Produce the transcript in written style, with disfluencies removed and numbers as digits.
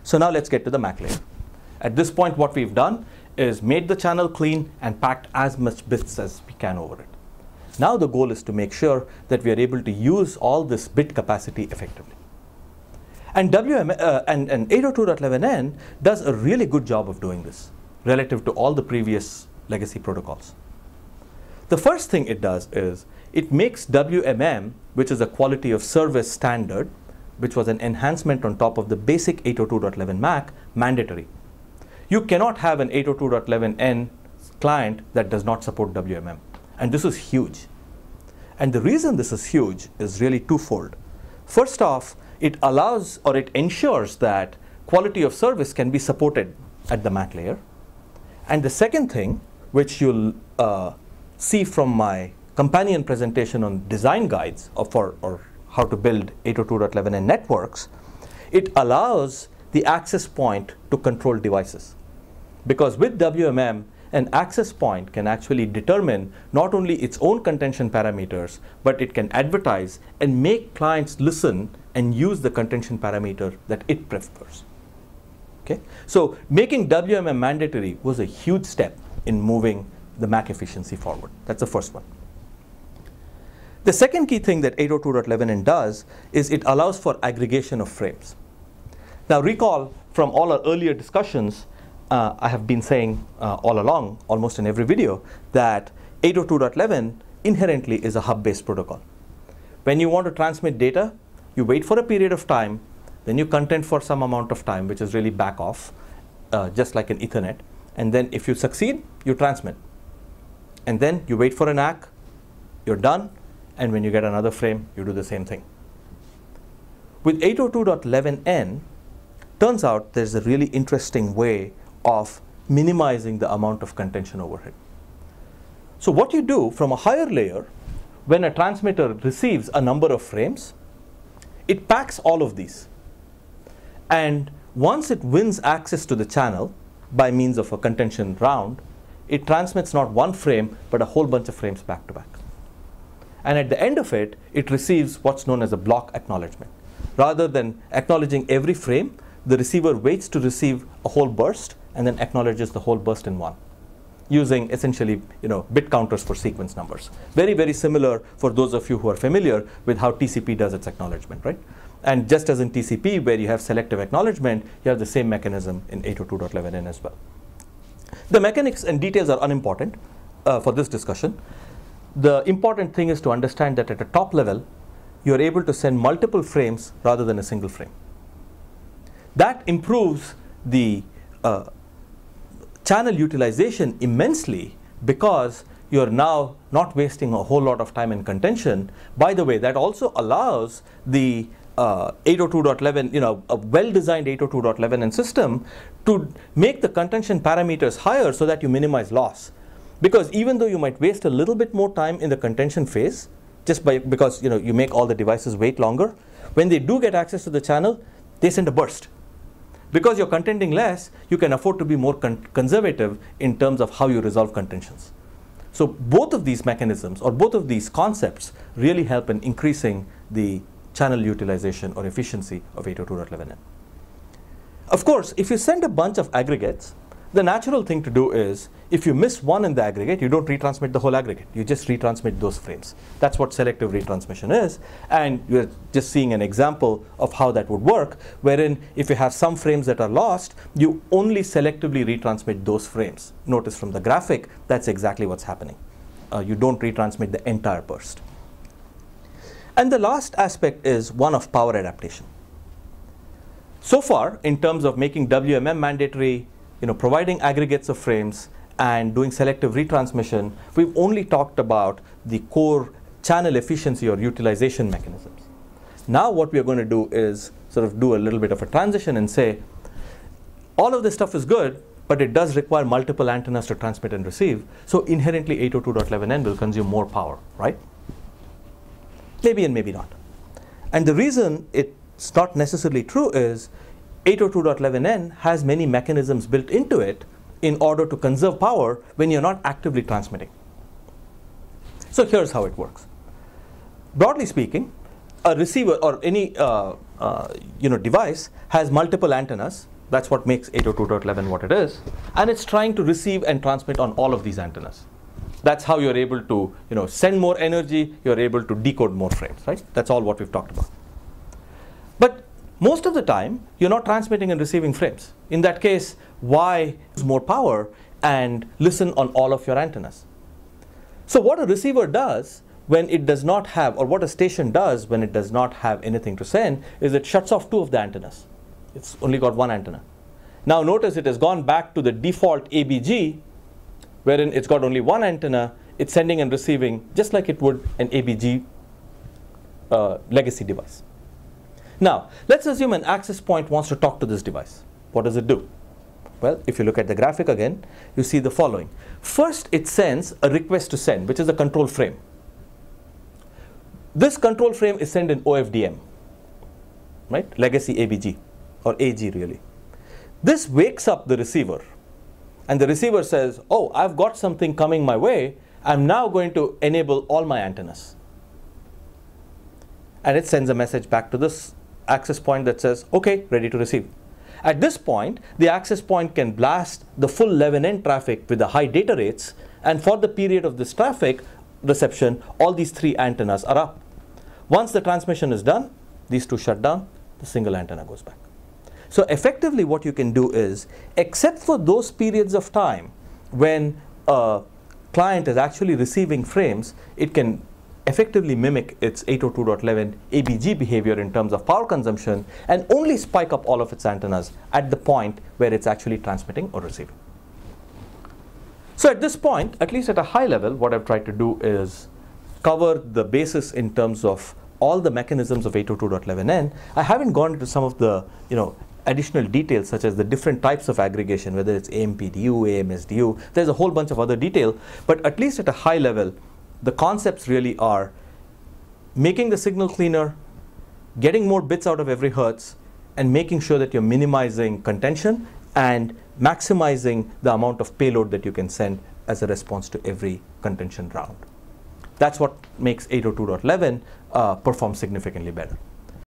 So now let's get to the MAC layer. At this point, what we've done is made the channel clean and packed as much bits as we can over it. Now the goal is to make sure that we are able to use all this bit capacity effectively. And 802.11n does a really good job of doing this relative to all the previous legacy protocols. The first thing it does is it makes WMM, which is a quality of service standard, which was an enhancement on top of the basic 802.11 MAC, mandatory. You cannot have an 802.11n client that does not support WMM. And this is huge. And the reason this is huge is really twofold. First off, it allows or it ensures that quality of service can be supported at the MAC layer. And the second thing, which you'll see from my companion presentation on design guides or how to build 802.11n networks, it allows the access point to control devices. Because with WMM, an access point can actually determine not only its own contention parameters, but it can advertise and make clients listen and use the contention parameter that it prefers. Okay? So making WMM mandatory was a huge step in moving the MAC efficiency forward. That's the first one. The second key thing that 802.11n does is it allows for aggregation of frames. Now recall from all our earlier discussions, I have been saying all along, almost in every video, that 802.11 inherently is a hub-based protocol. When you want to transmit data, you wait for a period of time, then you content for some amount of time, which is really back off, just like an Ethernet. And then if you succeed, you transmit. And then you wait for an ACK, you're done, and when you get another frame, you do the same thing. With 802.11n, turns out there's a really interesting way of minimizing the amount of contention overhead. So what you do from a higher layer, when a transmitter receives a number of frames, it packs all of these. And once it wins access to the channel by means of a contention round, it transmits not one frame, but a whole bunch of frames back to back. And at the end of it, it receives what's known as a block acknowledgement. Rather than acknowledging every frame, the receiver waits to receive a whole burst and then acknowledges the whole burst in one, using essentially bit counters for sequence numbers. Very, very similar for those of you who are familiar with how TCP does its acknowledgement, right? And just as in TCP, where you have selective acknowledgement, you have the same mechanism in 802.11n as well. The mechanics and details are unimportant for this discussion. The important thing is to understand that at a top level, you are able to send multiple frames rather than a single frame. That improves the channel utilization immensely because you're now not wasting a whole lot of time in contention. By the way, that also allows the 802.11, a well-designed 802.11n system to make the contention parameters higher so that you minimize loss. Because even though you might waste a little bit more time in the contention phase, just because you make all the devices wait longer, when they do get access to the channel, they send a burst. Because you're contending less, you can afford to be more conservative in terms of how you resolve contentions. So both of these mechanisms or both of these concepts really help in increasing the channel utilization or efficiency of 802.11n. Of course, if you send a bunch of aggregates, the natural thing to do is, if you miss one in the aggregate, you don't retransmit the whole aggregate. You just retransmit those frames. That's what selective retransmission is. And you're just seeing an example of how that would work, wherein if you have some frames that are lost, you only selectively retransmit those frames. Notice from the graphic, that's exactly what's happening. You don't retransmit the entire burst. And the last aspect is one of power adaptation. So far, in terms of making WMM mandatory, providing aggregates of frames, and doing selective retransmission, we've only talked about the core channel efficiency or utilization mechanisms. Now what we are going to do is sort of do a little bit of a transition and say, all of this stuff is good, but it does require multiple antennas to transmit and receive. So inherently 802.11n will consume more power, right? Maybe and maybe not. And the reason it's not necessarily true is 802.11n has many mechanisms built into it in order to conserve power when you're not actively transmitting. So here's how it works. Broadly speaking, a receiver or any device has multiple antennas That's what makes 802.11 what it is. And it's trying to receive and transmit on all of these antennas. That's how you're able to, send more energy, you're able to decode more frames, right? That's all what we've talked about. But most of the time, you're not transmitting and receiving frames. In that case, why use more power and listen on all of your antennas? So what a receiver does when it does not have, or what a station does when it does not have anything to send, is it shuts off 2 of the antennas. It's only got 1 antenna. Now notice it has gone back to the default ABG, wherein it's got only 1 antenna. It's sending and receiving just like it would an ABG legacy device. Now, let's assume an access point wants to talk to this device. What does it do? Well, if you look at the graphic again, you see the following. First, it sends a request to send, which is a control frame. This control frame is sent in OFDM, right? Legacy ABG, or AG really. This wakes up the receiver, and the receiver says, oh, I've got something coming my way. I'm now going to enable all my antennas. And it sends a message back to this access point that says, okay, ready to receive. At this point, the access point can blast the full 11N traffic with the high data rates, and for the period of this traffic reception, all these 3 antennas are up. Once the transmission is done, these 2 shut down, the single antenna goes back. So effectively what you can do is, except for those periods of time when a client is actually receiving frames, it can effectively mimic its 802.11 ABG behavior in terms of power consumption and only spike up all of its antennas at the point where it's actually transmitting or receiving. So at this point, at least at a high level, what I've tried to do is cover the basis in terms of all the mechanisms of 802.11n. I haven't gone into some of the additional details, such as the different types of aggregation, whether it's AMPDU, AMSDU. There's a whole bunch of other detail, but at least at a high level, the concepts really are making the signal cleaner, getting more bits out of every hertz, and making sure that you're minimizing contention and maximizing the amount of payload that you can send as a response to every contention round. That's what makes 802.11 perform significantly better.